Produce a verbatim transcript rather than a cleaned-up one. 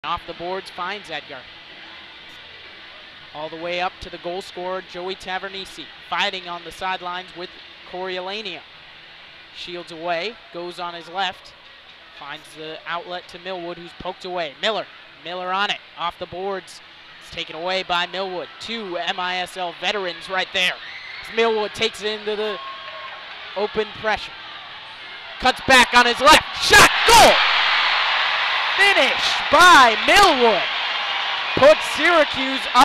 Off the boards, finds Edgar. All the way up to the goal scorer, Joey Tavernisi, fighting on the sidelines with Coriolanea. Shields away, goes on his left, finds the outlet to Millwood, who's poked away. Miller, Miller on it, off the boards. It's taken away by Millwood. Two M I S L veterans right there. As Millwood takes it into the open pressure. Cuts back on his left, shot, goal! Finish by Millwood. Puts Syracuse up.